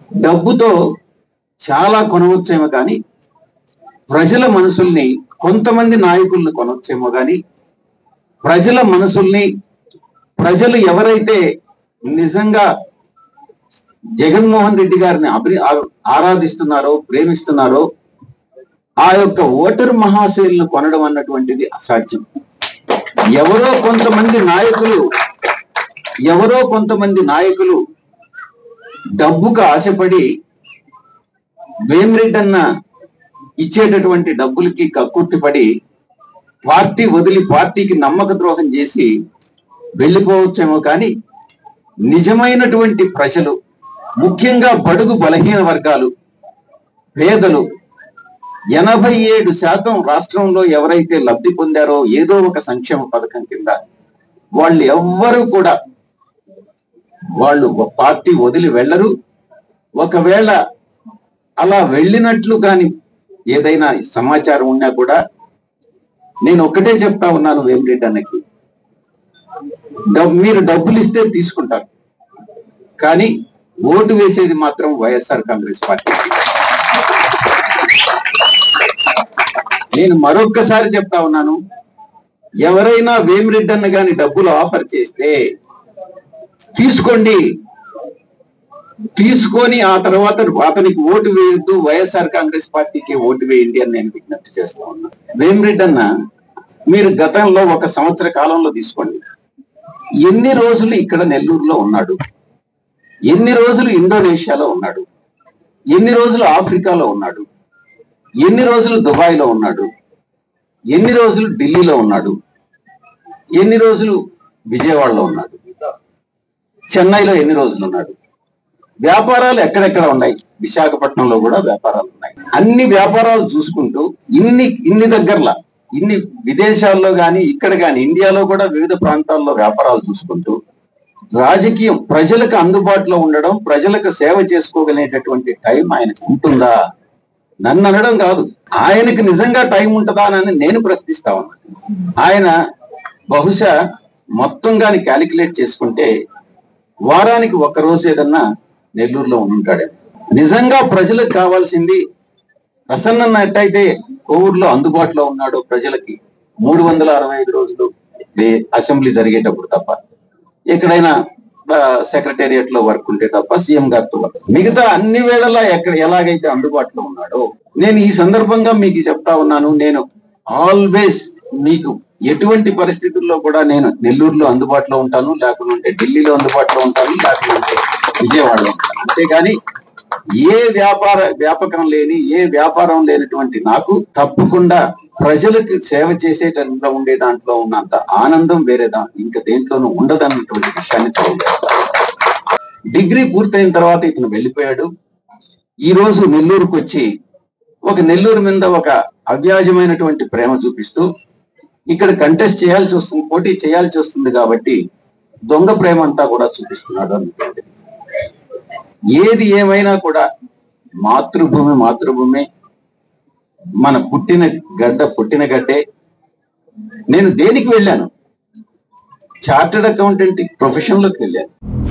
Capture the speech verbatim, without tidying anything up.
డబ్బుతో చాలా కొనవచ్చేమో కానీ ప్రజల మనసుల్ని, కొంతమంది నాయకులను కొనవచ్చేమో కానీ ప్రజల మనసుల్ని, ప్రజలు ఎవరైతే నిజంగా జగన్మోహన్ రెడ్డి గారిని అభి ఆరాధిస్తున్నారో, ప్రేమిస్తున్నారో ఆ యొక్క ఓటర్ మహాశయులను కొనడం అన్నటువంటిది అసాధ్యం. ఎవరో కొంతమంది నాయకులు ఎవరో కొంతమంది నాయకులు డబ్బుకు ఆశపడి వేమిరెడ్డి అన్న ఇచ్చేటటువంటి డబ్బులకి కక్కుర్తిపడి పార్టీ వదిలి పార్టీకి నమ్మక ద్రోహం చేసి వెళ్ళిపోవచ్చేమో కానీ నిజమైనటువంటి ప్రజలు, ముఖ్యంగా బడుగు బలహీన వర్గాలు, పేదలు, ఎనభై ఏడు శాతం రాష్ట్రంలో ఎవరైతే లబ్ధి పొందారో ఏదో ఒక సంక్షేమ పథకం కింద, వాళ్ళు ఎవ్వరూ కూడా వాళ్ళు పార్టీ వదిలి వెళ్ళరు. ఒకవేళ అలా వెళ్ళినట్లు కానీ ఏదైనా సమాచారం ఉన్నా కూడా నేను ఒక్కటే చెప్తా ఉన్నాను వేమిరెడ్డి అన్నకి, మీరు డబ్బులు ఇస్తే తీసుకుంటారు కానీ ఓటు వేసేది మాత్రం వైఎస్ఆర్ కాంగ్రెస్ పార్టీ. నేను మరొక్కసారి చెప్తా ఉన్నాను, ఎవరైనా వేమిరెడ్డి అన్న గాని డబ్బులు ఆఫర్ చేస్తే తీసుకోండి, తీసుకొని ఆ తర్వాత అతనికి ఓటు వేయద్దు, వైఎస్ఆర్ కాంగ్రెస్ పార్టీకి ఓటు వేయండి అని నేను విజ్ఞప్తి చేస్తా ఉన్నా. వేమిరెడ్డి అన్న మీరు గతంలో ఒక సంవత్సర కాలంలో తీసుకోండి, ఎన్ని రోజులు ఇక్కడ నెల్లూరులో ఉన్నాడు, ఎన్ని రోజులు ఇండోనేషియాలో ఉన్నాడు, ఎన్ని రోజులు ఆఫ్రికాలో ఉన్నాడు, ఎన్ని రోజులు దుబాయ్లో ఉన్నాడు, ఎన్ని రోజులు ఢిల్లీలో ఉన్నాడు, ఎన్ని రోజులు విజయవాడలో ఉన్నాడు, చెన్నైలో ఎన్ని రోజులు ఉన్నాడు. వ్యాపారాలు ఎక్కడెక్కడ ఉన్నాయి, విశాఖపట్నంలో కూడా వ్యాపారాలు ఉన్నాయి. అన్ని వ్యాపారాలు చూసుకుంటూ ఇన్ని ఇన్ని దగ్గరలా ఇన్ని విదేశాల్లో కానీ ఇక్కడ కానీ ఇండియాలో కూడా వివిధ ప్రాంతాల్లో వ్యాపారాలు చూసుకుంటూ రాజకీయం ప్రజలకు అందుబాటులో ఉండడం, ప్రజలకు సేవ చేసుకోగలిగేటటువంటి టైం ఆయనకు ఉంటుందా? నన్ను అనడం కాదు, ఆయనకు నిజంగా టైం ఉంటుందా అని నేను ప్రశ్నిస్తా ఉన్నా. ఆయన బహుశా మొత్తం కానీ క్యాలిక్యులేట్ చేసుకుంటే వారానికి ఒక్క రోజు ఏదన్నా నెల్లూరులో ఉంటాడే. నిజంగా ప్రజలకు కావాల్సింది ప్రసన్న ఎట్టయితే కోవిడ్ లో అందుబాటులో ఉన్నాడో ప్రజలకి మూడు వందల అరవై ఐదు రోజులు అసెంబ్లీ జరిగేటప్పుడు తప్ప, ఎక్కడైనా సెక్రటేరియట్ లో వర్క్ ఉంటే తప్ప సీఎం గారితో వర్క్, మిగతా అన్ని వేళలా ఎక్కడ ఎలాగైతే అందుబాటులో ఉన్నాడో, నేను ఈ సందర్భంగా మీకు చెప్తా ఉన్నాను, నేను ఆల్వేస్ మీకు ఎటువంటి పరిస్థితుల్లో కూడా నేను నెల్లూరులో అందుబాటులో ఉంటాను, లేకుంటే ఢిల్లీలో అందుబాటులో ఉంటాను, లేకుంటే విజయవాడలో ఉంటాను. అంతేగాని ఏ వ్యాపార వ్యాపకం లేని ఏ వ్యాపారం లేనటువంటి నాకు తప్పకుండా ప్రజలకు సేవ చేసేటంలో ఉండే దాంట్లో ఉన్నంత ఆనందం వేరే దా ఇంకా దేంట్లోనూ ఉండదన్నటువంటి విషయాన్ని తెలియజేస్తాను. డిగ్రీ పూర్తయిన తర్వాత ఇతను వెళ్ళిపోయాడు. ఈ రోజు నెల్లూరుకు వచ్చి ఒక నెల్లూరు మీద ఒక అవ్యాజమైనటువంటి ప్రేమ చూపిస్తూ ఇక్కడ కంటెస్ట్ చేయాల్సి వస్తుంది, పోటీ చేయాల్సి వస్తుంది కాబట్టి దొంగ ప్రేమ అంతా కూడా చూపిస్తున్నాడు అనుకోండి. ఏది ఏమైనా కూడా మాతృభూమి మాతృభూమి, మన పుట్టిన గడ్డ పుట్టిన గడ్డే. నేను దేనికి వెళ్ళాను? చార్టర్డ్ అకౌంటెంట్ ప్రొఫెషన్ లోకి వెళ్ళాను.